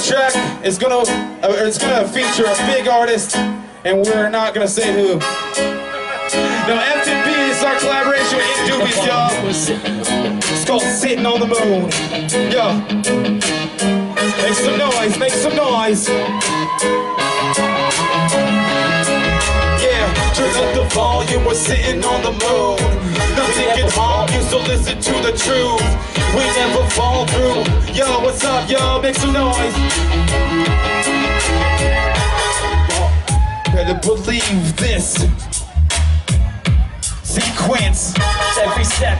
track is gonna feature a big artist, and we're not gonna say who. Now, FTB is our collaboration with Indubies, y'all. It's called Sitting on the Moon. Yo, make some noise, make some noise. Yeah, turn up the volume, we're sitting on the moon. Nothing can harm you, so listen to the truth. We never fall through. Yo, what's up, yo? Make some noise. Better believe this. Sequence. Every step.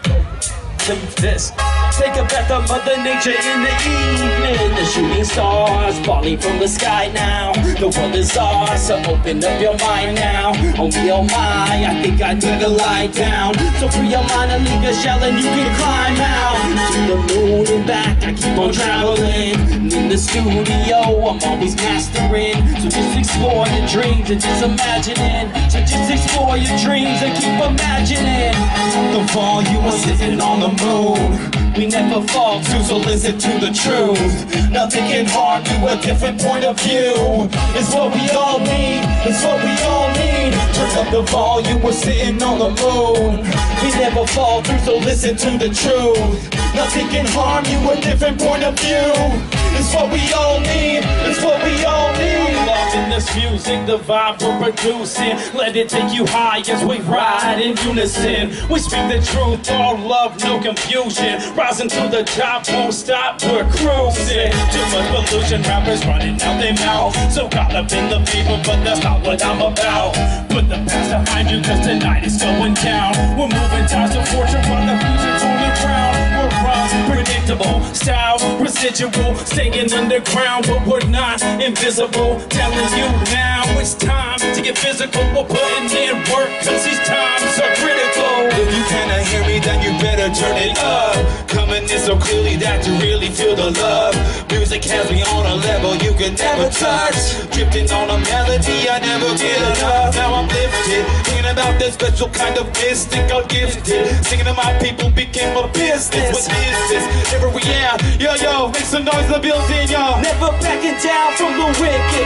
Believe this. Take a breath of Mother Nature in the evening. The shooting stars falling from the sky now. The world is ours, so open up your mind now. Oh me, oh my, I think I need to lie down. So free your mind and leave your shell and you can climb out to the moon and back. I keep on traveling. In the studio, I'm always mastering. So just explore your dreams and just imagining. So just explore your dreams and keep imagining. The volume was sitting on the moon. We never fall to, so listen to the truth. Nothing can harm you, a different point of view. It's what we all need, it's what we all need. Turn up the volume, we're sitting on the moon. We never fall through, so listen to the truth. Nothing can harm you, a different point of view. It's what we all need, it's what we all need. Loving this music, the vibe we're producing. Let it take you high as we ride in unison. We speak the truth, all love, no confusion. Rising to the top, won't stop, we're cruising. Too much pollution, rappers running out their mouth. So caught up in the fever, but that's not what I'm about. Put the past behind you, cause tonight is going down. We're moving towards the fortune, while the music's on the ground. We're unpredictable, style residual, staying underground, but we're not invisible. Telling you now, it's time to get physical. We're putting in work, cause these times are critical. If you cannot hear me, then you better turn it up. Coming in so clearly that you really feel the love. Music has me on a level you can never touch. Drifting on a melody, I never get enough. Now I'm lifted, thinking about this special kind of mystic I'm gifted. Singing to my people became a business. What is this? Never we out. Yo, yo, make some noise in the building, yo. Never backing down from the wicked.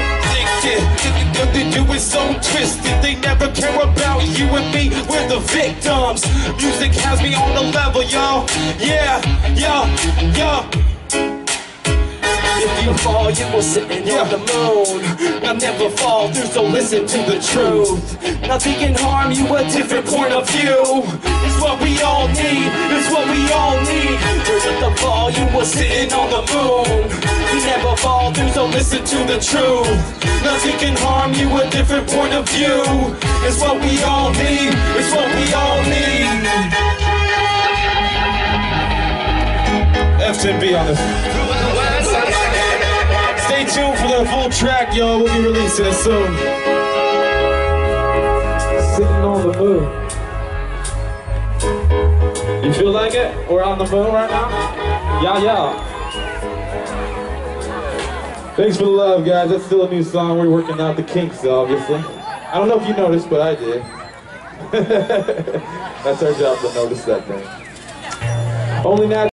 They do it so twisted. They never care about you and me. We're the victims. Music has me on the level, yo. Yeah, yo, yo. If you fall, you will sitting on the moon. I'll never fall through, so listen to the truth. Nothing can harm you, a different point of view. It's what we all need, it's what we all need. Turn up the volume, we're sitting on the moon. We never fall through, so listen to the truth. Nothing can harm you, a different point of view. It's what we all need, it's what we all need. FTB on this. Stay tuned for the full track, yo. We'll be releasing it soon. Sitting on the moon. You feel like it? We're on the moon right now? Yeah, yeah. Thanks for the love, guys. That's still a new song. We're working out the kinks, obviously. I don't know if you noticed, but I did. That's our job to notice that thing. Only now.